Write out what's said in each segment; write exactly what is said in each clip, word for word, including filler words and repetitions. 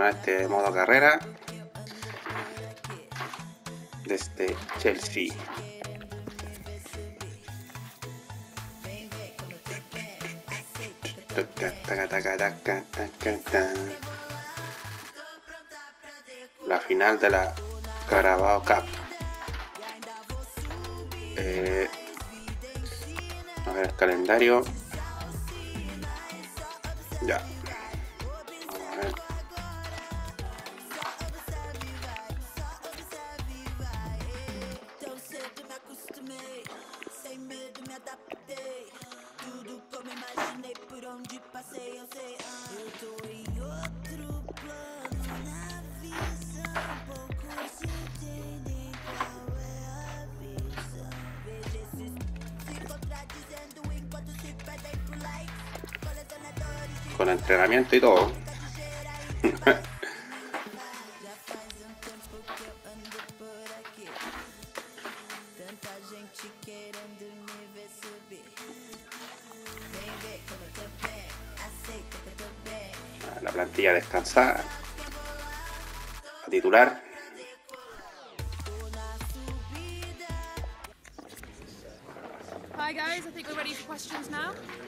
continuar este modo carrera de este Chelsea. La final de la Carabao Cup. Eh, a ver el calendario. Ya. Vamos a ver. Con entrenamiento y todo. La plantilla descansada. A titular. Hi guys, I think we're ready for questions now.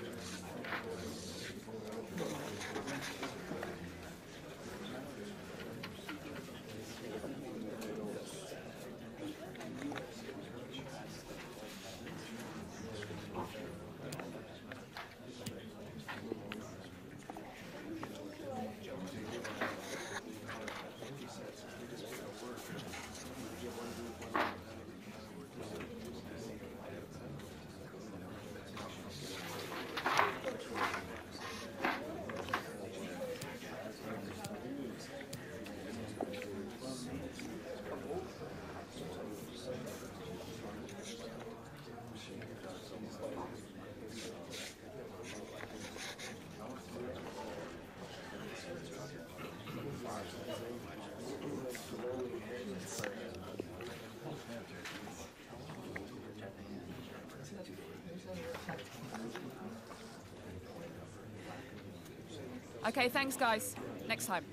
Okay, thanks guys. Next time.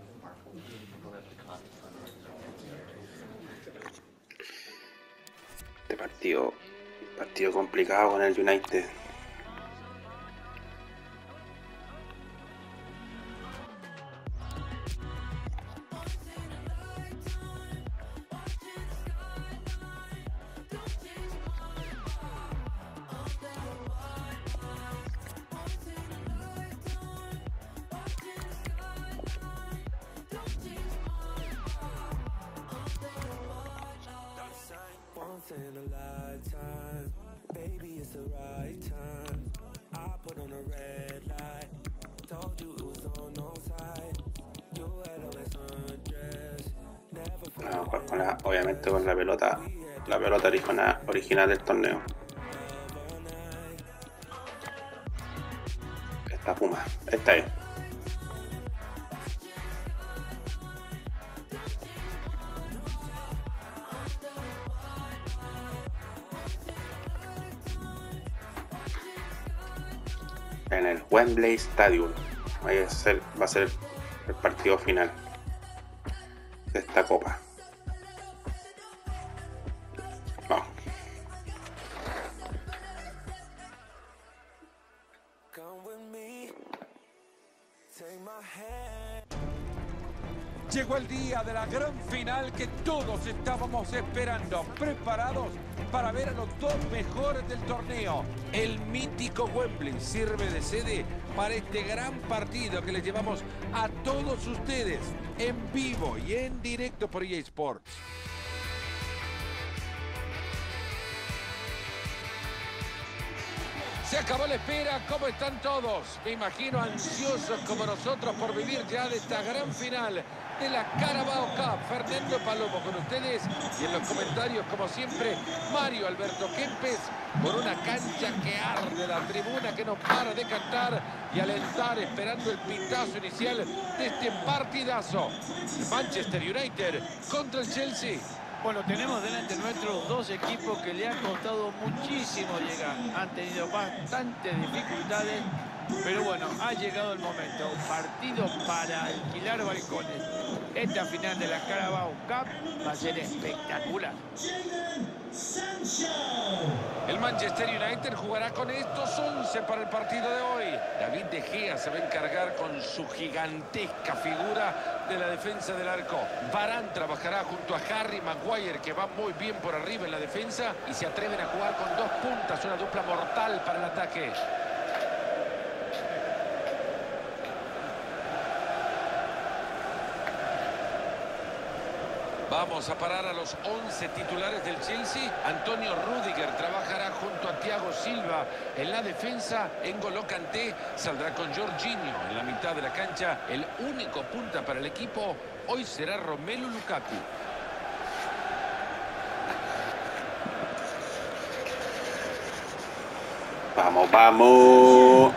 Este partido, partido complicado con el United. Vamos a jugar con la, obviamente con la pelota, la pelota original, original del torneo. Esta Puma, esta es. En el Wembley Stadium. Ahí va a ser, va a ser el partido final de esta copa. Vamos. Llegó el día de la gran final que todos estábamos esperando, preparados para ver a los dos mejores del torneo. El mítico Wembley sirve de sede para este gran partido que les llevamos a todos ustedes en vivo y en directo por E A Sports. Se acabó la espera, ¿cómo están todos? Me imagino ansiosos como nosotros por vivir ya de esta gran final de la Carabao Cup. Fernando Palomo con ustedes y en los comentarios, como siempre, Mario Alberto Kempes, por una cancha que arde, la tribuna que no para de cantar y alentar, esperando el pitazo inicial de este partidazo. Manchester United contra el Chelsea. Bueno, tenemos delante nuestros dos equipos que le han costado muchísimo llegar. Han tenido bastantes dificultades Pero bueno, ha llegado el momento. Un partido para alquilar balcones. Esta final de la Carabao Cup va a ser espectacular. El Manchester United jugará con estos once para el partido de hoy. David De Gea se va a encargar con su gigantesca figura de la defensa del arco. Varane trabajará junto a Harry Maguire, que va muy bien por arriba en la defensa, y se atreven a jugar con dos puntas, una dupla mortal para el ataque. Vamos a parar a los once titulares del Chelsea. Antonio Rüdiger trabajará junto a Thiago Silva en la defensa. N'Golo Kanté saldrá con Jorginho en la mitad de la cancha. El único punta para el equipo hoy será Romelu Lukaku. Vamos, vamos.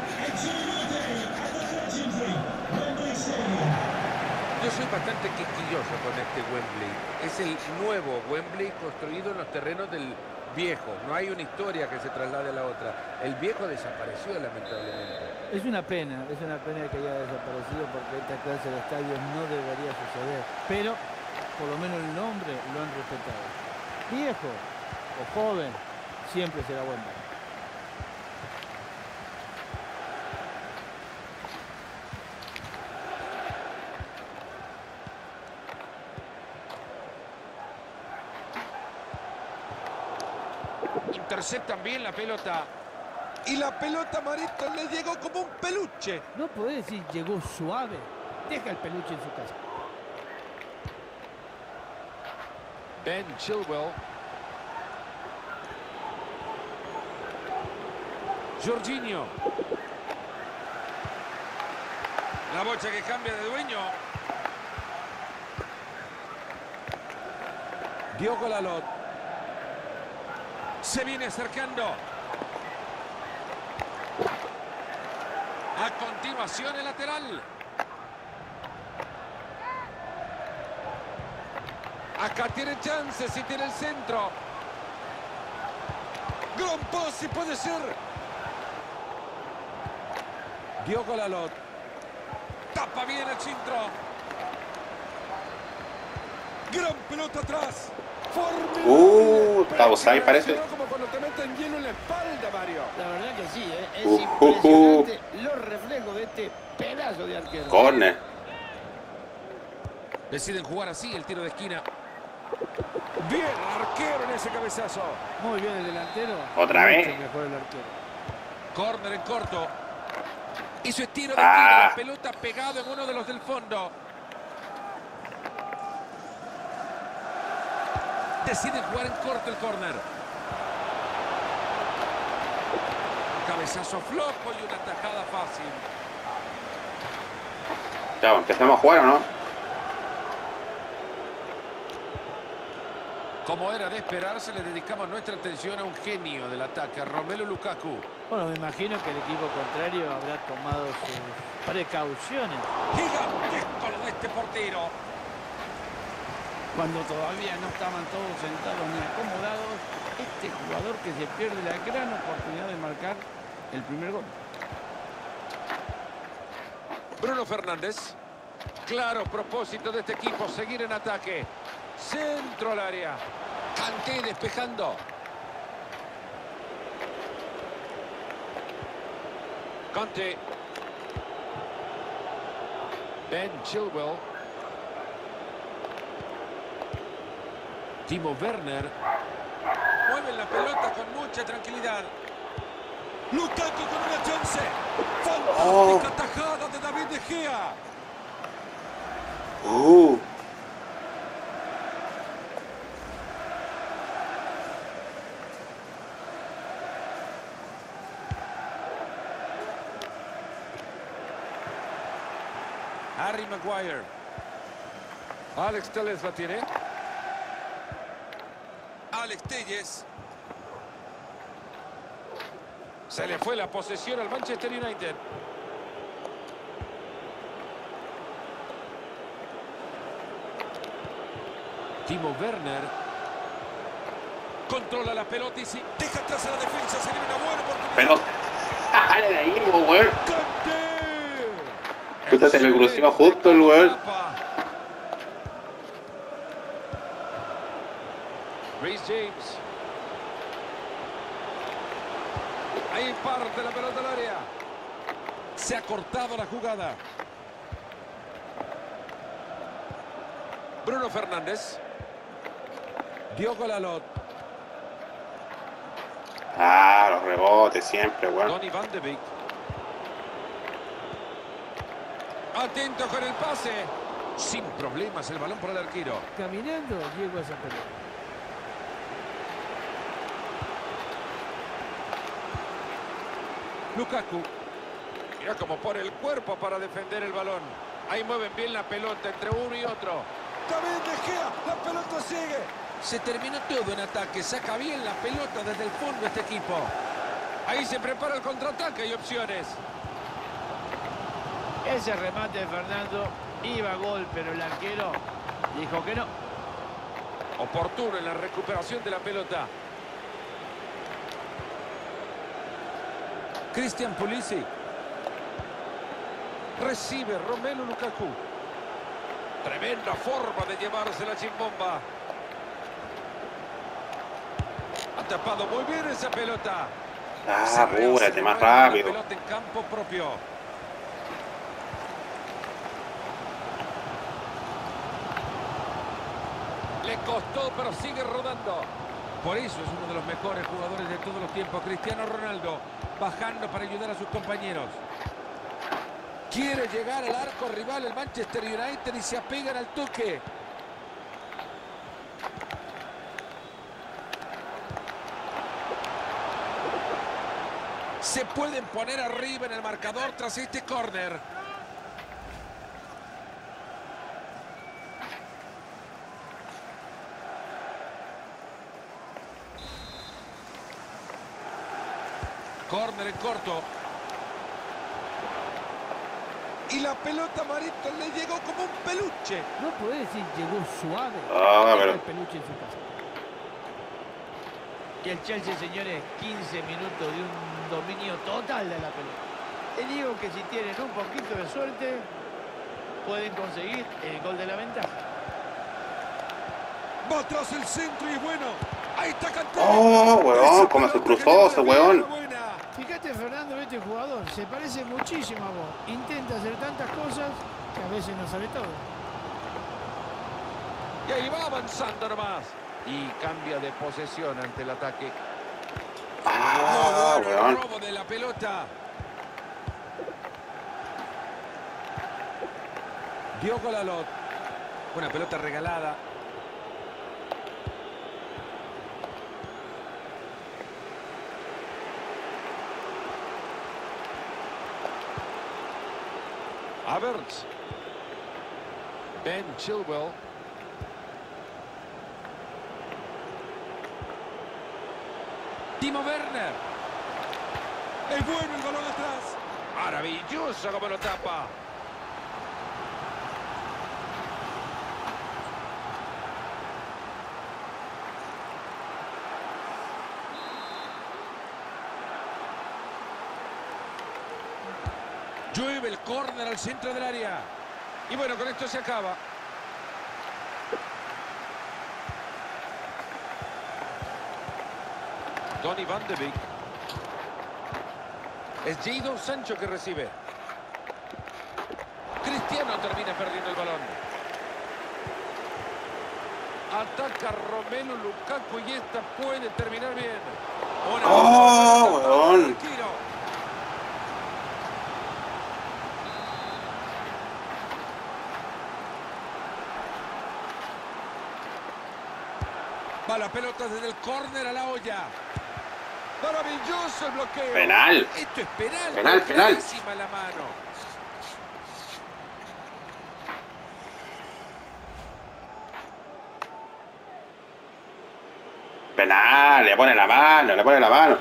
Yo soy bastante quisquilloso con este Wembley. Es el nuevo Wembley construido en los terrenos del viejo. No hay una historia que se traslade a la otra. El viejo desapareció, lamentablemente. Es una pena, es una pena que haya desaparecido porque esta clase de estadios no debería suceder. Pero, por lo menos el nombre lo han respetado. Viejo o joven, siempre será Wembley. Interceptan bien la pelota. Y la pelota, Marito, le llegó como un peluche. No podés decir llegó suave. Deja el peluche en su casa. Ben Chilwell. Jorginho. La bocha que cambia de dueño. Diogo Dalot. Se viene acercando. A continuación el lateral. Acá tiene chances y tiene el centro. Gran pase puede ser. Diogo Dalot. Tapa bien el centro. Gran pelota atrás. Uh, está offside parece. Como cuando te meten hielo en la espalda, Mario. La verdad que sí, ¿eh? Es Uh, impresionante los reflejos de este pedazo de arquero. Corner. Deciden jugar así el tiro de esquina. Bien, arquero en ese cabezazo. Muy bien el delantero. Otra vez. Mucho mejor el arquero. Córner en corto. Hizo estiro de Ah. tiro. La pelota pegado en uno de los del fondo. Deciden jugar en corto el córner. Cabezazo flojo y una tajada fácil. Ya, empezamos a jugar o no. Como era de esperarse, le dedicamos nuestra atención a un genio del ataque, a Romelu Lukaku. Bueno, me imagino que el equipo contrario habrá tomado sus precauciones. Gigantesco lo de este portero. Cuando todavía no estaban todos sentados ni acomodados, este jugador que se pierde la gran oportunidad de marcar el primer gol. Bruno Fernández. Claro propósito de este equipo, seguir en ataque. Centro al área. Kanté despejando. Kanté. Ben Chilwell. Timo Werner. Mueven la pelota con mucha tranquilidad. Lukaku con una chance. Fantástica Oh. tajada de David De Gea. Uh. Harry Maguire. Alex Telles la tiene. Alex Telles. Se le fue la posesión al Manchester United. Timo Werner. Controla la pelota y si deja atrás a la defensa, sería una buena oportunidad. Pero Dale de ahí, po, weón. ¡Kanté! Puta, se me cruzó justo el weón. Reece James. Ahí parte la pelota al área. Se ha cortado la jugada. Bruno Fernández. Diogo Dalot. Ah, los rebotes siempre, weón. Donny van de Beek. Atento con el pase. Sin problemas el balón por el arquero. Caminando llegó a esa pelota. Lukaku. Mira cómo pone el cuerpo para defender el balón. Ahí mueven bien la pelota entre uno y otro. David De Gea, la pelota sigue. Se terminó todo en ataque. Saca bien la pelota desde el fondo este equipo. Ahí se prepara el contraataque y opciones. Ese remate de Fernando iba a gol, pero el arquero dijo que no. Oportuno en la recuperación de la pelota. Christian Pulisic. Recibe Romelu Lukaku. Tremenda forma de llevarse la chimbomba. Ha tapado muy bien esa pelota. Ah, apúrate más rápido. La pelota en campo propio. Le costó, pero sigue rodando. Por eso es uno de los mejores jugadores de todos los tiempos. Cristiano Ronaldo bajando para ayudar a sus compañeros. Quiere llegar al arco rival el Manchester United y se apegan al toque. Se pueden poner arriba en el marcador tras este córner. Córner en corto. Y la pelota Marito le llegó como un peluche. No puede decir llegó suave. Ah, pero... El peluche en su casa. Y el Chelsea, señores, quince minutos de un dominio total de la pelota. Te digo que si tienen un poquito de suerte, pueden conseguir el gol de la ventaja. Va atrás el centro y es bueno. Ahí está Kanté. Oh, weón, cómo se cruzó ese weón. Fíjate, Fernando, este jugador se parece muchísimo a vos. Intenta hacer tantas cosas que a veces no sabe todo. Y ahí va avanzando nomás. Y cambia de posesión ante el ataque. Ah, Muy bueno weón. el robo de la pelota. Diogo Dalot. Una pelota regalada. Havertz. Ben Chilwell. Timo Werner. Es bueno el balón atrás. Maravilloso como lo tapa. Llueve el córner al centro del área. Y bueno, con esto se acaba. Donny van de Beek. Es Jadon Sancho que recibe. Cristiano termina perdiendo el balón. Ataca Romelu Lukaku y esta puede terminar bien. Una Oh, weón. tiro. Va la pelota desde el córner a la olla. Maravilloso el bloqueo. Penal. Esto es penal. Penal, penal. Clarísima la mano. Penal, le pone la mano, le pone la mano.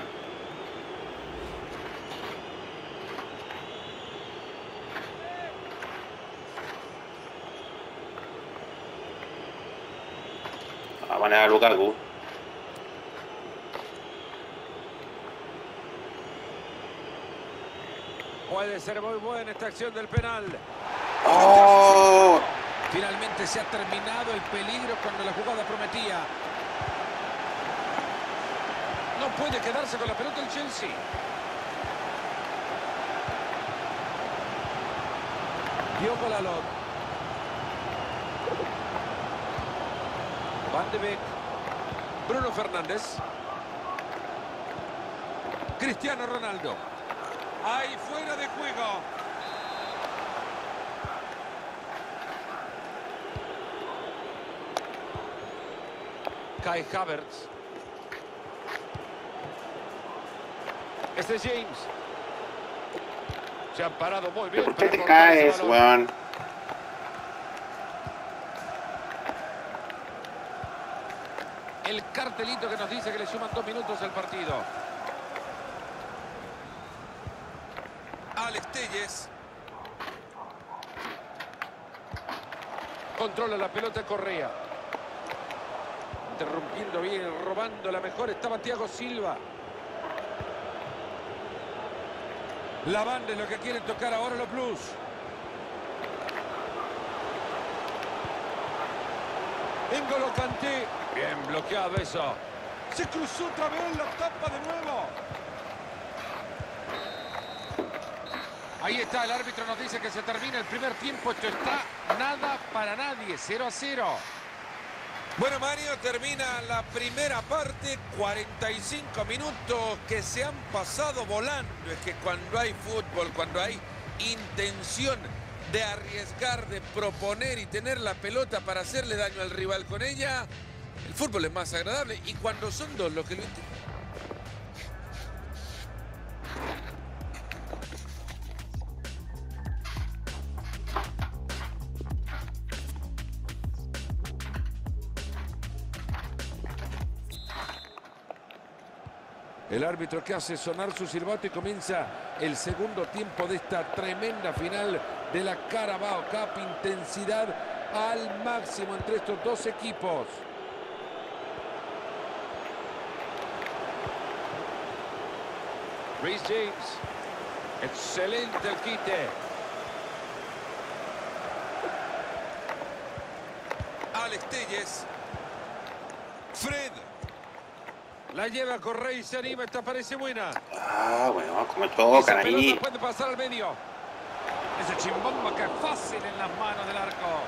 Va a poner a Lukaku. Puede ser muy buena esta acción del penal. ¡Oh! Finalmente se ha terminado el peligro cuando la jugada prometía. No puede quedarse con la pelota el Chelsea. Diogo Dalot. Van de Beek. Bruno Fernández. Cristiano Ronaldo. Ahí fuera de juego. Kai Havertz. Este es James. Se han parado muy bien. ¿Por qué para te cortar ese caes, balón. weón? El cartelito que nos dice que le suman dos minutos al partido. Alex Telles. Controla la pelota Correa. Interrumpiendo bien, robando la mejor. Estaba Thiago Silva. La banda es lo que quieren tocar ahora los Blues. N'Golo Kanté. Bien bloqueado eso. Se cruzó otra vez, la tapa de nuevo. Ahí está, el árbitro nos dice que se termina el primer tiempo. Esto está nada para nadie, cero a cero. Bueno, Mario, termina la primera parte, cuarenta y cinco minutos que se han pasado volando. Es que cuando hay fútbol, cuando hay intención de arriesgar, de proponer y tener la pelota para hacerle daño al rival con ella, el fútbol es más agradable. Y cuando son dos los que lo intentan. El árbitro que hace sonar su silbato y comienza el segundo tiempo de esta tremenda final de la Carabao Cup. Intensidad al máximo entre estos dos equipos. Reece James. Excelente el quite. Alex Telles. Fred. La lleva Correa y se anima. Esta parece buena. Ah, bueno, como Esa tocan pelota ahí. puede pasar al medio. Ese chimbomba que es fácil en las manos del arco.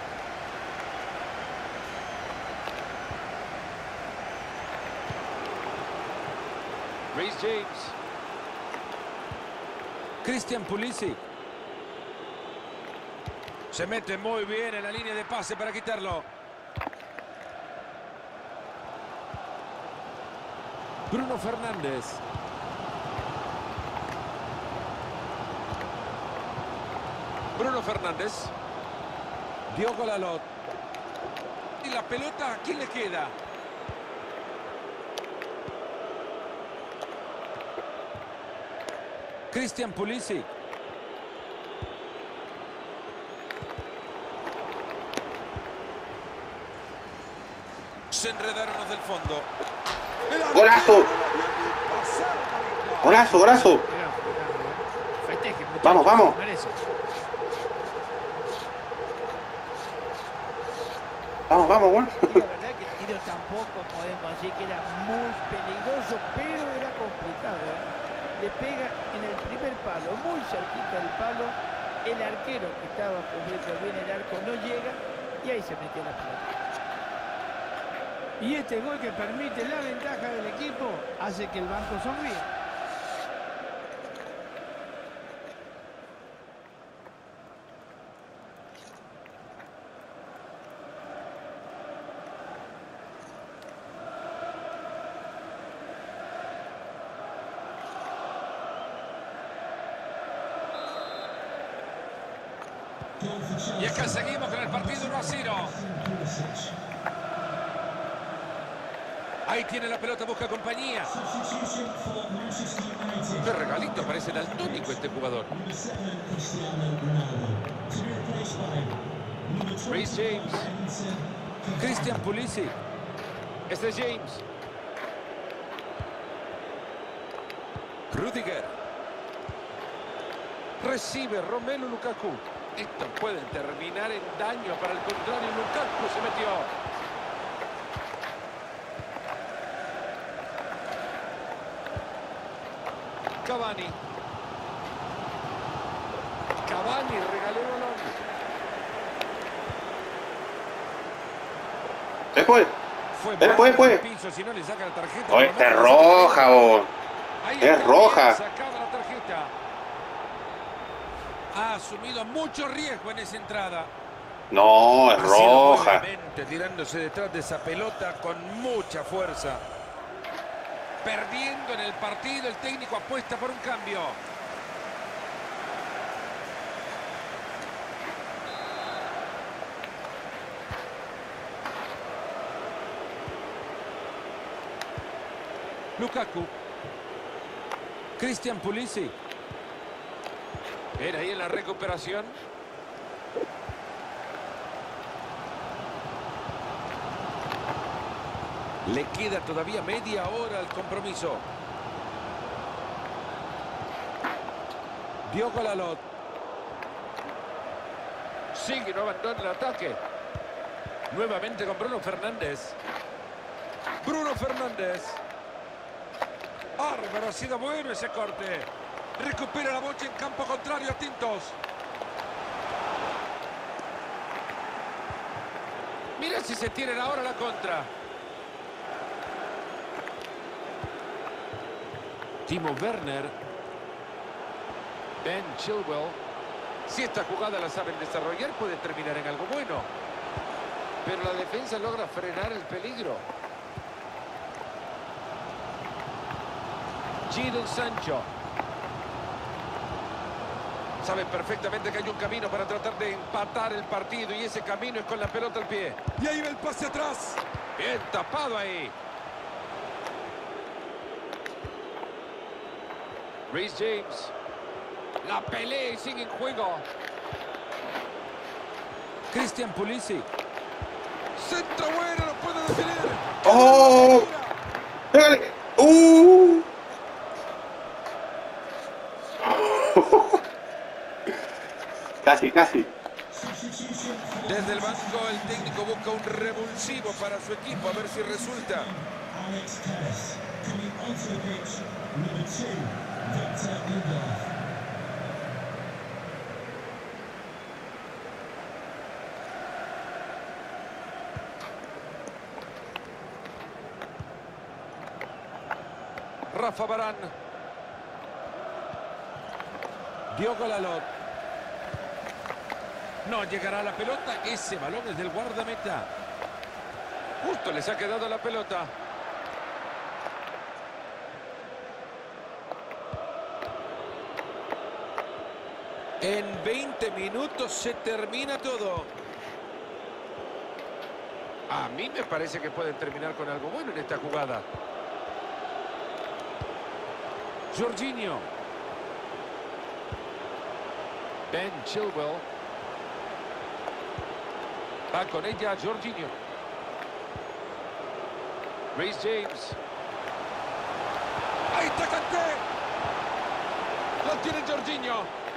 Reece James. Christian Pulisic. Se mete muy bien en la línea de pase para quitarlo. Bruno Fernández. Bruno Fernández. Diogo Dalot. Y la pelota, ¿a quién le queda? Christian Pulisic. Se enredaron los del fondo. ¡Golazo! ¡Golazo, golazo! Festeje, muchachos, Vamos, vamos. merece. Vamos, vamos, weón. Y la verdad que el tiro tampoco podemos decir que era muy peligroso, pero era complicado, ¿eh? Le pega en el primer palo, muy cerquita del palo. El arquero que estaba cubriendo bien el arco no llega y ahí se metió la pelota. Y este gol que permite la ventaja del equipo hace que el banco sonríe. Y acá seguimos con el partido uno a cero. Ahí tiene la pelota, busca compañía. Qué regalito, parece daltónico este jugador. Reece James. Christian Pulisic. Este es James. Recibe Romelu Lukaku. Esto puede terminar en daño para el contrario. Lukaku se metió. Cavani. Cavani regaló el balón. Después. Fue Después, bajo pues. el piso, si no le saca la tarjeta. Oh, esta es roja, vos. Ahí Es está, roja. sacaba la tarjeta. Ha asumido mucho riesgo en esa entrada. No, es Ha sido roja. nuevamente tirándose detrás de esa pelota con mucha fuerza. Perdiendo en el partido, el técnico apuesta por un cambio. Lukaku. Christian Pulisic. Era ahí en la recuperación. Le queda todavía media hora al compromiso. Diogo Dalot. Sigue, no abandona el ataque. Nuevamente con Bruno Fernández. Bruno Fernández. Bárbaro, ha sido bueno ese corte. Recupera la bocha en campo contrario a Tintos. Mira si se tienen ahora la contra. Timo Werner. Ben Chilwell. Si esta jugada la saben desarrollar, puede terminar en algo bueno. Pero la defensa logra frenar el peligro. Jadon Sancho. Sabe perfectamente que hay un camino para tratar de empatar el partido y ese camino es con la pelota al pie. Y ahí va el pase atrás. Bien tapado ahí. Reece James. La pelea y sigue en juego. Christian Pulisic. Centro bueno, lo puede definir. ¡Oh! ¡Pégale! ¡Uh! Casi, casi. Desde el banco el técnico busca un revulsivo para su equipo, a ver si resulta. Rafa Varán. Diogo Dalot. No llegará a la pelota. Ese balón es del guardameta. Justo les ha quedado la pelota. En veinte minutos se termina todo. A mí me parece que pueden terminar con algo bueno en esta jugada. Jorginho. Ben Chilwell. Va con ella Jorginho. Reece James. Ahí está Kanté. Lo tiene Jorginho.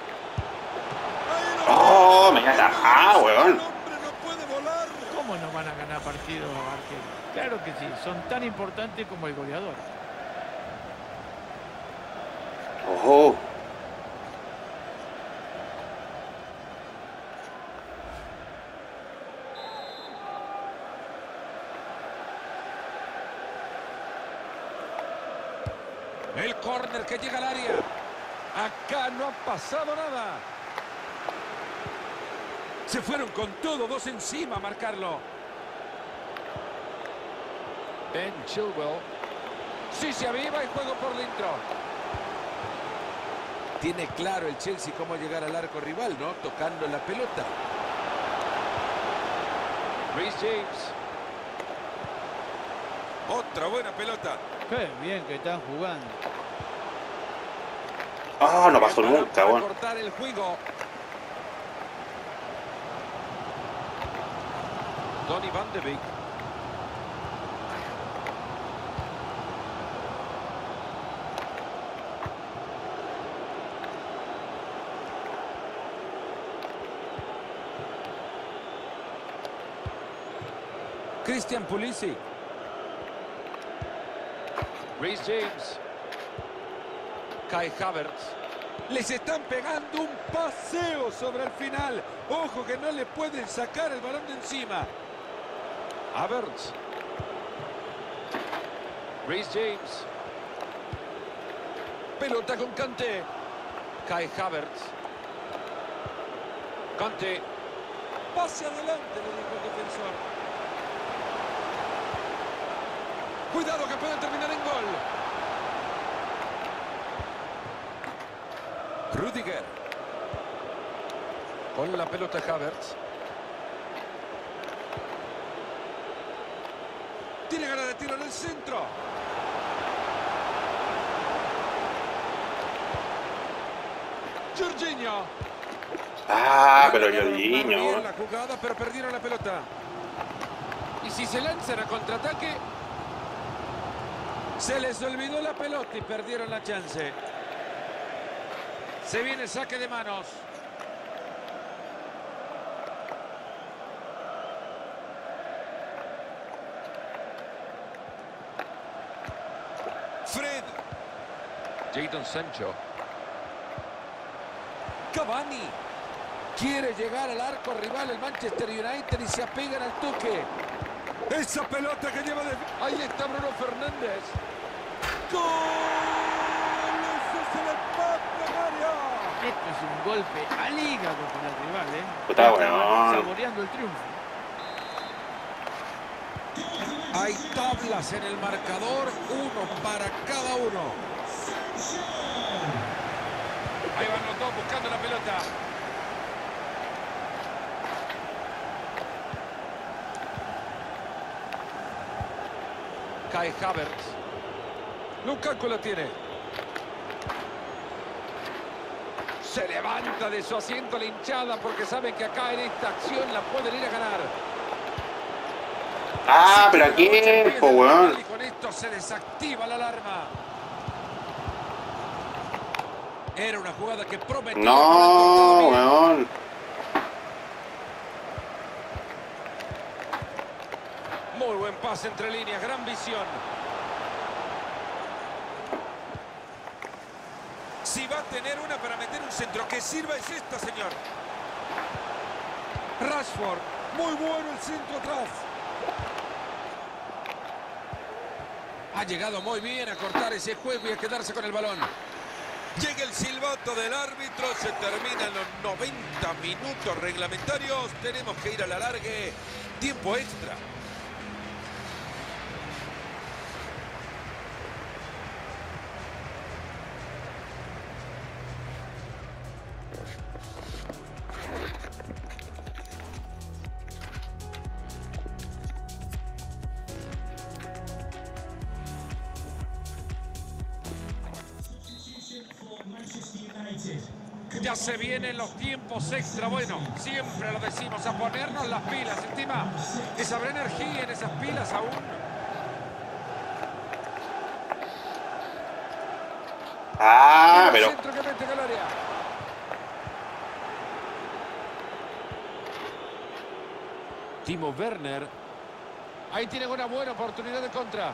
¡Oh! Me encanta. ¡Ah, weón! ¿Cómo no van a ganar partidos, arquero? Claro que sí, son tan importantes como el goleador. ¡Oh! El córner que llega al área. Acá no ha pasado nada. Se fueron con todo, dos encima a marcarlo. Ben Chilwell. Sí se aviva y juego por dentro. Tiene claro el Chelsea cómo llegar al arco rival, ¿no? Tocando la pelota. Reece James. Otra buena pelota. Qué bien que están jugando. ¡Ah! No pasó nunca, Para weón. cortar el juego. Donny van de Beek. Christian Pulisic. Reece James. Kai Havertz. Les están pegando un paseo sobre el final. Ojo que no le pueden sacar el balón de encima. Havertz. Reece James. Pelota con Kanté. Kai Havertz. Kanté. Pase adelante, le dijo el defensor. Cuidado que puede terminar en gol. Rudiger. Con la pelota Havertz. Tiene ganas de tiro en el centro. Jorginho. Ah, pero Lograron Jorginho. armar bien la jugada, pero perdieron la pelota. Y si se lanzan a contraataque, se les olvidó la pelota y perdieron la chance. Se viene saque de manos. Fred. Jadon Sancho. Cavani. Quiere llegar al arco rival el Manchester United y se apegan al toque. Esa pelota que lleva de... Ahí está Bruno Fernández. ¡Gol! ¡Eso se le empate, Mario! Esto es un golpe al hígado con el rival, ¿eh? Puta, Estaba weón. saboreando el triunfo. Hay tablas en el marcador, uno para cada uno. Ahí van los dos buscando la pelota. Kai Havertz. Lukaku la tiene. Se levanta de su asiento la hinchada porque sabe que acá en esta acción la pueden ir a ganar. Ah, pero a tiempo, weón. Y con esto se desactiva la alarma. Era una jugada que prometía. No, weón. Muy buen pase entre líneas, gran visión. Si va a tener una para meter un centro que sirva es esta, señor. Rashford, muy bueno el centro atrás. Ha llegado muy bien a cortar ese juego y a quedarse con el balón. Llega el silbato del árbitro, se terminan los noventa minutos reglamentarios. Tenemos que ir a la largue, tiempo extra. Ya se vienen los tiempos extra. Bueno, siempre lo decimos, a ponernos las pilas. Encima, que se habrá energía en esas pilas aún. Ah, El pero... centro que mete al área. Timo Werner. Ahí tienen una buena oportunidad de contra.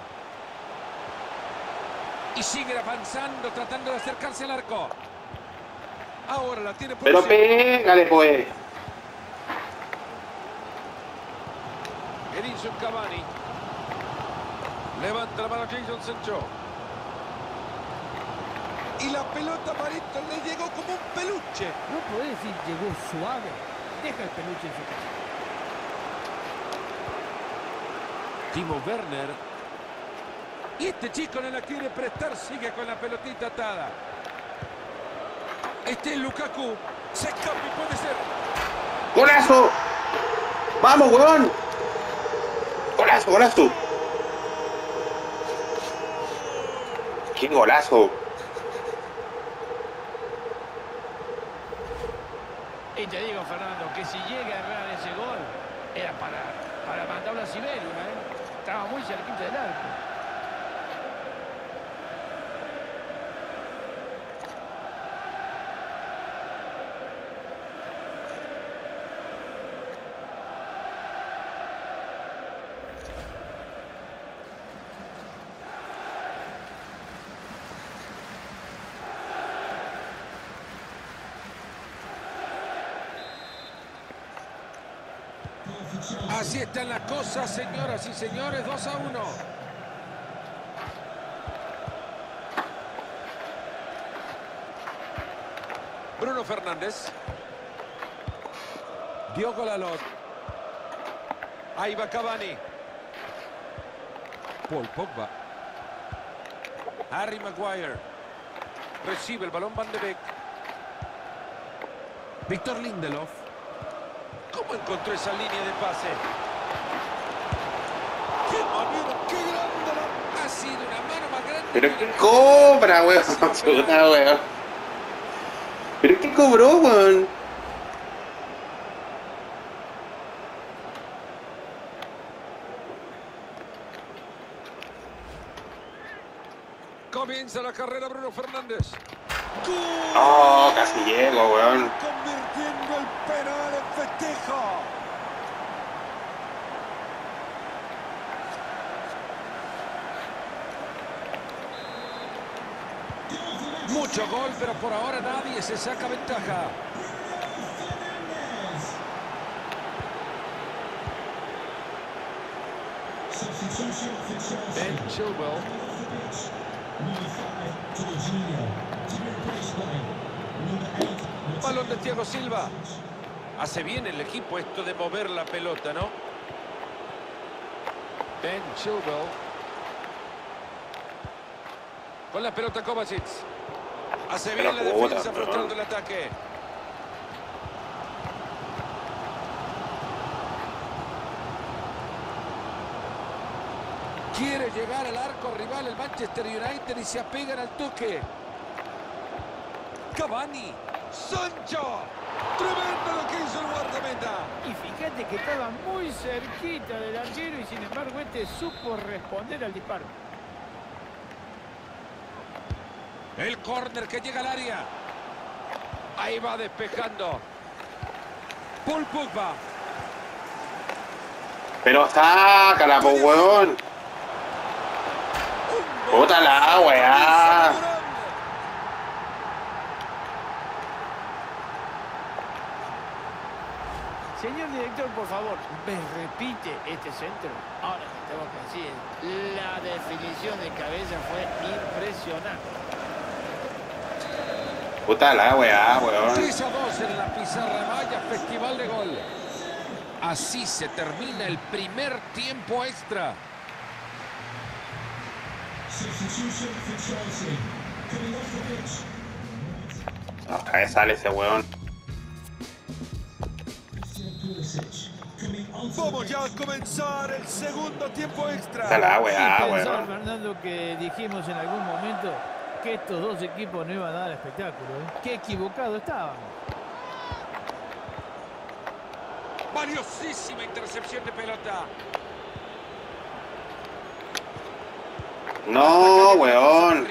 Y siguen avanzando, tratando de acercarse al arco. Ahora la tiene por Pero sí. pégale, pues. Edinson Cavani. Levanta la mano a Jadon Sancho. Y la pelota a Marito le llegó como un peluche. No podés decir llegó suave. Deja el peluche en su casa. Timo Werner. Y este chico no la quiere prestar, sigue con la pelotita atada. Este es Lukaku. Se escapa y puede ser. ¡Golazo! ¡Vamos, weón! ¡Golazo, golazo! ¡Qué golazo! Y te digo, Fernando, que si llega a errar ese gol, era para, para mandarlo a Siberia, ¿eh? Estaba muy cerquita del arco. Así están las cosas, señoras y señores, dos a uno. Bruno Fernández. Diogo Dalot. Ahí va Cavani. Paul Pogba. Harry Maguire. Recibe el balón Van de Beek. Víctor Lindelof. ¿Cómo encontró esa línea de pase? ¡Qué manera! ¡Qué grande! Ha sido una mano más grande. Pero qué cobra, weón. Chuta, weón. Pero qué cobró, weón. Comienza la carrera Bruno Fernández. Oh, casi llego, weón. Convirtiendo el penal en festejo. Mucho gol, pero por ahora nadie se saca ventaja. Ben Chilwell. Balón de Thiago Silva. Hace bien el equipo esto de mover la pelota, ¿no? Ben Chilwell. Con la pelota Kovacic. Hace bien la defensa frustrando el ataque. Quiere llegar al arco rival el Manchester United y se apegan al toque. Cavani. Sancho. Tremendo lo que hizo el guardameta. Y fíjate que estaba muy cerquita del arquero y sin embargo este supo responder al disparo. El córner que llega al área. Ahí va despejando. Paul Pogba. Pero sácala, po, weón. Bótala, weá. Señor director, por favor, ¿me repite este centro? Ahora tengo que decir, la definición de cabeza fue impresionante. Bótala, weá, weón. tres a dos en la pizarra. Vaya festival de gol. Así se termina el primer tiempo extra. Otra vez sale ese weón. Vamos ya a comenzar el segundo tiempo extra. Bótala, weá, Y pensar, weón. Fernando, que dijimos en algún momento que estos dos equipos no iban a dar espectáculo, ¿eh? Qué equivocado estaban. Valiosísima intercepción de pelota. No, weón.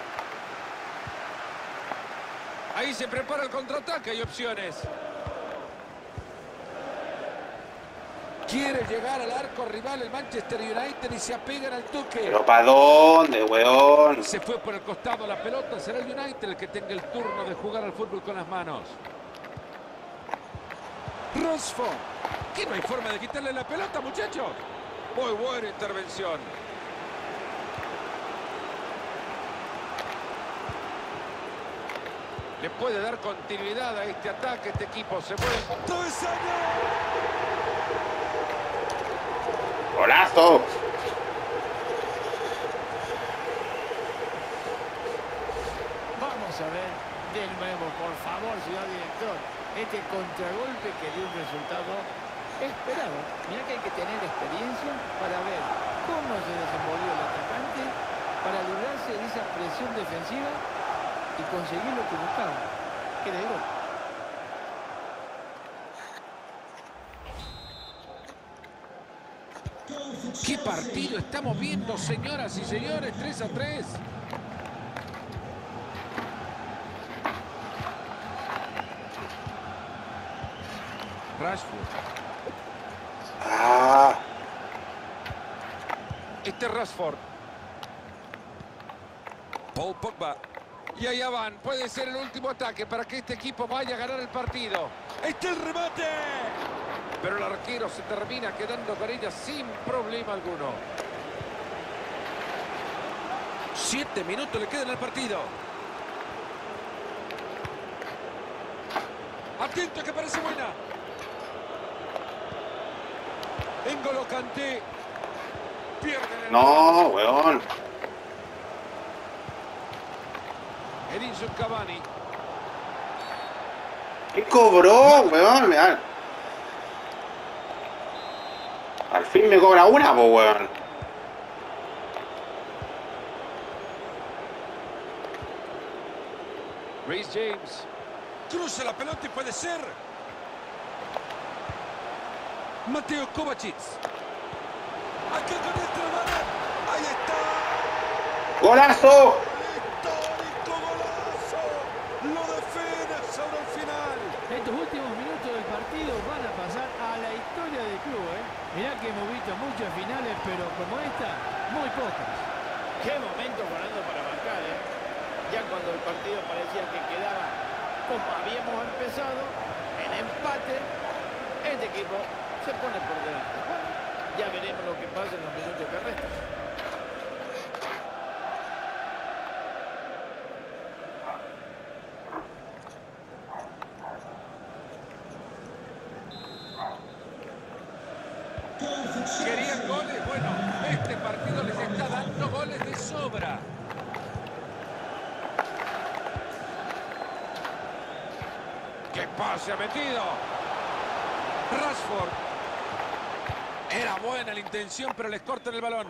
Ahí se prepara el contraataque, hay opciones. Quiere llegar al arco rival el Manchester United y se apegan al toque. Pero ¿para dónde, weón? Se fue por el costado la pelota. Será el United el que tenga el turno de jugar al fútbol con las manos. Rashford. ¿Qué no hay forma de quitarle la pelota, muchachos? Muy buena intervención. Le puede dar continuidad a este ataque. Este equipo se mueve. ¡Travesaño! ¡Golazo! Vamos a ver de nuevo, por favor, señor director. Este contragolpe que dio un resultado esperado. Mira que hay que tener experiencia para ver cómo se desenvolvió el atacante para librarse de esa presión defensiva y conseguir lo que buscaba, que era el gol. ¿Qué partido estamos viendo, señoras y señores? tres a tres. Rashford. Ah, Este es Rashford. Paul Pogba. Y allá van. Puede ser el último ataque para que este equipo vaya a ganar el partido. ¡Este es el remate! pero el arquero se termina quedando con ella sin problema alguno. Siete minutos le quedan al partido. Atento que parece buena. N'Golo Kanté. Pierden el... No, weón. Edinson Cavani. ¿Qué cobró, weón? Al... Al fin me cobra una, po, weón. Reece James. Cruza la pelota y puede ser. Mateo Kovacic. Aquí con esta mano. Ahí está. ¡Golazo! Histórico golazo. Lo define sobre el final. Estos últimos minutos del partido van a pasar a la historia del club, ¿eh? Mirá que hemos visto muchas finales, pero como esta, muy pocas. Qué momento ganando para marcar, ¿eh? Ya cuando el partido parecía que quedaba como habíamos empezado, en empate, este equipo se pone por delante. Bueno, ya veremos lo que pasa en los minutos que restan. Querían goles, bueno, este partido les está dando goles de sobra. ¡Qué pase ha metido! Rashford. Era buena la intención, pero les cortan el balón.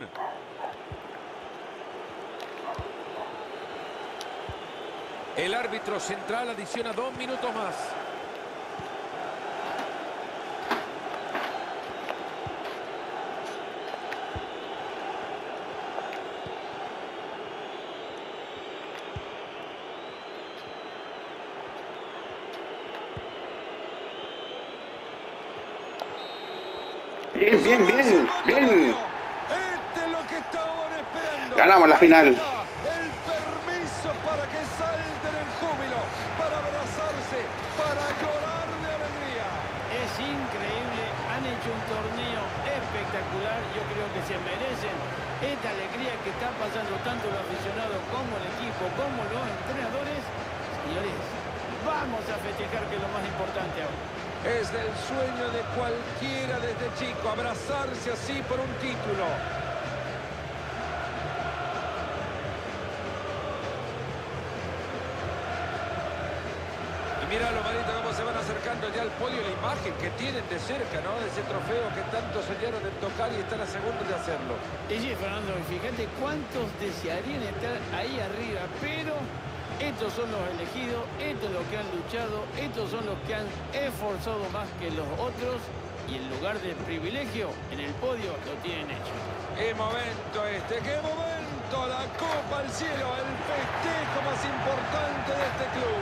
El árbitro central adiciona dos minutos más. Bien, bien, bien, bien. Este es lo que estaban esperando. Ganamos la final. El permiso para que salten en júbilo, para abrazarse, para llorar de alegría. Es increíble, han hecho un torneo espectacular, yo creo que se merecen esta alegría que están pasando tanto los aficionados como el equipo, como los entrenadores. Señores, vamos a festejar, que es lo más importante ahora. Es el sueño de cualquiera desde chico, abrazarse así por un título. Y míralo, Marito, cómo se van acercando ya al podio, la imagen que tienen de cerca, ¿no? De ese trofeo que tanto soñaron de tocar y están a segundos de hacerlo. Y sí, Fernando, fíjate cuántos desearían estar ahí arriba, pero estos son los elegidos, estos los que han luchado, estos son los que han esforzado más que los otros, y en lugar del privilegio, en el podio lo tienen hecho. ¡Qué momento este! ¡Qué momento! La Copa al cielo, el festejo más importante de este club.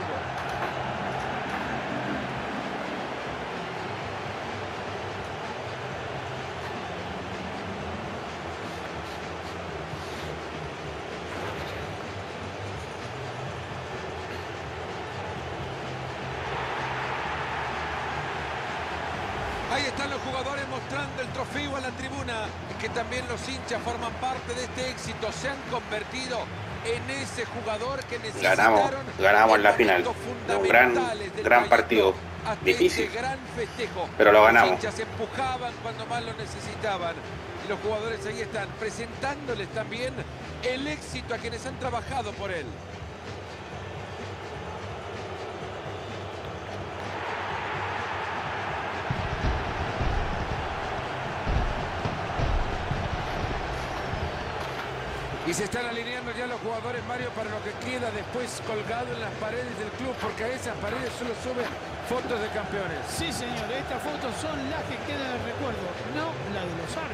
Ahí están los jugadores mostrando el trofeo a la tribuna, y que también los hinchas forman parte de este éxito. Se han convertido en ese jugador que necesitaron. Ganamos, ganamos la final. Un gran, gran partido. Difícil, este gran festejo. Pero lo ganamos. Los hinchas se empujaban cuando más lo necesitaban. Y los jugadores ahí están, presentándoles también el éxito a quienes han trabajado por él. Y se están alineando ya los jugadores, Mario, para lo que queda después colgado en las paredes del club, porque a esas paredes solo suben fotos de campeones. Sí, señor, estas fotos son las que quedan en el recuerdo, no las de los